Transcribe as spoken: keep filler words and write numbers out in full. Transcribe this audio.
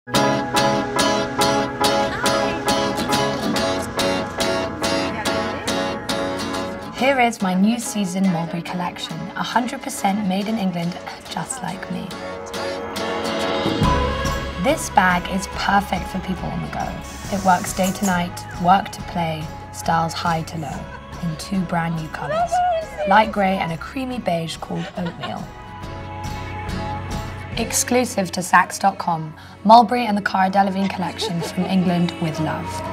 Here is my new season Mulberry collection, one hundred percent made in England, just like me. This bag is perfect for people on the go. It works day to night, work to play, styles high to low, in two brand new colours, light grey and a creamy beige called Oatmeal. Exclusive to Saks dot com, Mulberry and the Cara Delevingne collection from England with love.